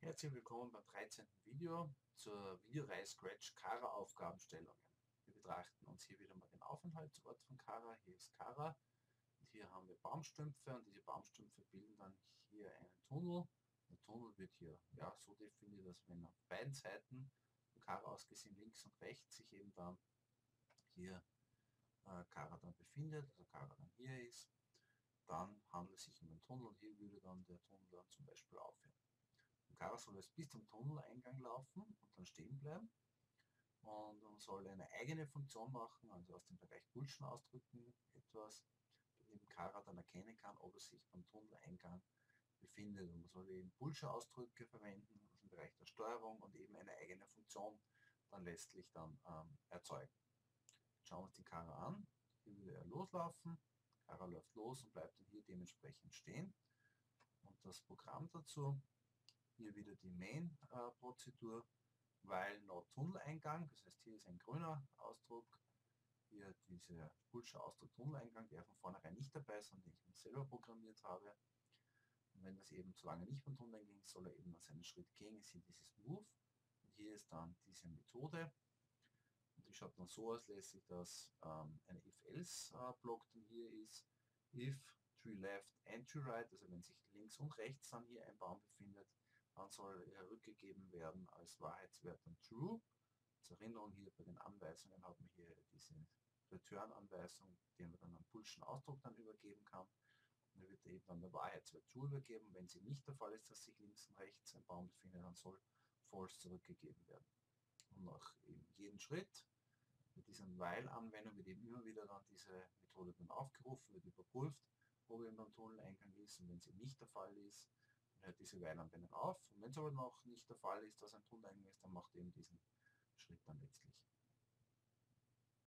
Herzlich willkommen beim 13. Video zur Videoreihe Scratch Kara-Aufgabenstellungen. Wir betrachten uns hier wieder mal den Aufenthaltsort von Kara. Hier ist Kara und hier haben wir Baumstümpfe und diese Baumstümpfe bilden dann hier einen Tunnel. Der Tunnel wird hier so definiert, dass wenn auf beiden Seiten von Kara aus gesehen links und rechts sich eben dann hier Kara dann befindet, also Kara dann hier ist, dann handelt es sich um einen Tunnel und hier würde dann der Tunnel dann zum Beispiel aufhören. Kara soll jetzt bis zum Tunneleingang laufen und dann stehen bleiben. Und man soll eine eigene Funktion machen, also aus dem Bereich Bullschen ausdrücken, etwas, bei dem Kara dann erkennen kann, ob er sich beim Tunneleingang befindet. Und man soll eben Bullsche-Ausdrücke verwenden aus dem Bereich der Steuerung und eben eine eigene Funktion dann letztlich dann erzeugen. Jetzt schauen wir uns den Kara an. Hier würde er loslaufen. Kara läuft los und bleibt dann hier dementsprechend stehen. Und das Programm dazu: hier wieder die Main-Prozedur, weil not Tunneleingang, das heißt hier ist ein grüner Ausdruck, hier dieser Bullsche Ausdruck Tunneleingang, der von vornherein nicht dabei ist, sondern den ich mir selber programmiert habe. Und wenn das eben zu lange nicht beim Tunneleingang ist, soll er eben dann seinen Schritt gehen, ist hier dieses Move. Und hier ist dann diese Methode. Und die schaut dann so aus letztlich, dass ein If-Else-Block dann hier ist. If Tree Left and Tree Right, also wenn sich links und rechts dann hier ein Baum befindet, dann soll er rückgegeben werden als Wahrheitswert dann True. Zur Erinnerung, hier bei den Anweisungen haben wir hier diese Return-Anweisung, die man dann einen Bullschen Ausdruck dann übergeben kann. Und da wird eben dann der Wahrheitswert True übergeben. Wenn sie nicht der Fall ist, dass sich links und rechts ein Baum befindet, dann soll False zurückgegeben werden. Und nach eben jedem Schritt mit dieser While-Anwendung wird eben immer wieder dann diese Methode dann aufgerufen, wird überprüft, ob eben beim Tunneleingang ist, und wenn sie nicht der Fall ist, dann hört diese While-Anwendung auf. Und wenn es aber noch nicht der Fall ist, dass ein Tunneleingang ist, dann macht eben diesen Schritt dann letztlich